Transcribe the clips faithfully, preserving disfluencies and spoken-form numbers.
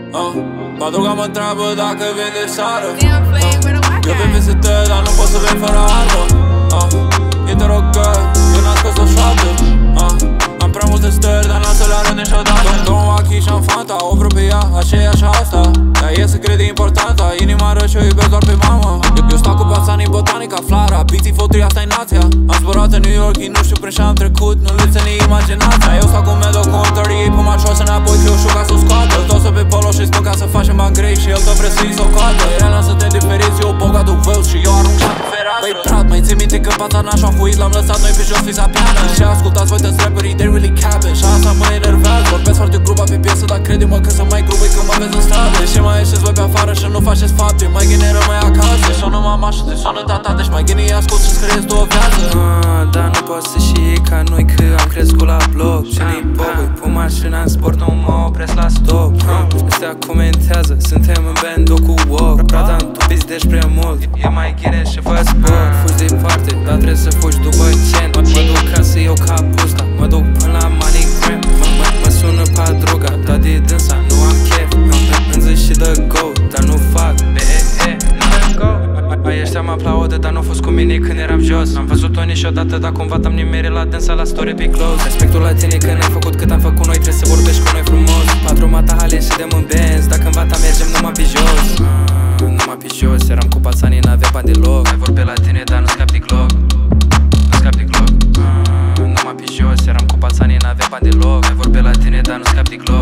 uh. Paduga mă întreabă dacă vin de seară, uh. Eu vin peste te, dar nu pot să vin fără armă, uh. Eu te rog că eu n-am scos o șoaptă, uh. Am prea multe stări, dar n-am să le arăt niciodată. Domnul Achi și-am fanta, o vreo pe ea, aceeași asta. Dar e secret importantă, inima ră și-o iubesc doar pe mama. Eu, eu stau cu pațanii în botanica, Flara, biții fotri, asta-i nația. Am zburat în New York, nu știu prin ce-am trecut, nu le ține imaginația. Eu stau cu Medo cu un treizeci ei pe mașos înapoi, criușul ca să o scoată. Îl tosă pe polo și spun ca să facem bani grei și el tot vrea să-i s-o coată. Era suntem diferiți, eu bogatul văl și eu arunc pe fereastră. Băi brat, mai ții minte că pața n-așa huit, l-am lăsat noi pe jos fix la piană. Și ascultați voi toți rapperii, they really capping. Și asta mă enervează, vorbesc foarte gruba pe piesă, dar crede-mă că sunt mai grubă când mă vezi în stradă. Și mai ieșiți voi pe afară și nu faceți fapte, mai gine rămâi acasă. Te sună mama și te sună tata, deci mai gine ascult și-ți creezi tu o viață. ah, Dar nu poți să și ei ca noi, că am crescut la bloc. Și-ni bogoi, cu mașina în sport, nu mă opresc la stop. Ăstea comentează, suntem în band cu walk. Prada în tupiți deci prea mult, e mai ghine și vă sport. Fugi departe, dar trebuie să fugi după cent. Mă duc ca să iau capusta, mă duc până la MoneyGram. Mă sună Padruga, dar de dânsa nu am chef. Îmi zic și dă go, dar nu fac B E E, nu dă go. Ai ăștia mă aplaudă, dar n-au fost cu mine când eram jos. Am văzut-o niciodată, dar cumva te-am nimerit la dânsa la story pe close. Respectul la tine că n-ai făcut cât am făcut noi, trebuie să vorbești cu noi frumos. Patru mata halen și dăm în benz, dacă în vata mergem numai pe jos. ah, Numai pe jos, eram cu pațanii, n-avea bani deloc. Ai vorbit la tine, dar nu scapi de gloc. Nu scapi de gloc. ah, Numai pe jos, eram cu pațanii, n-avea bani deloc. Ai vorbit la tine, dar nu scapi de gloc.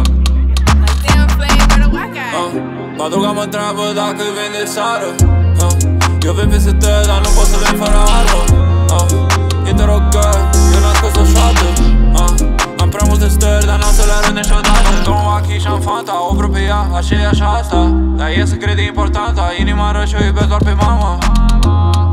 uh. Paduga mă întreabă dacă vin de seară, uh. Eu vin peste te, dar nu pot să vin fără armă, uh. Eu te rog că eu n-am scos o șoaptă, uh. Am prea multe stări, dar n-am să le arăt niciodată. Domnul Achi și-am fanta, o vreo pe ea, aceeași asta. Dar e secret importantă, inima ră și-o iubesc doar pe mama.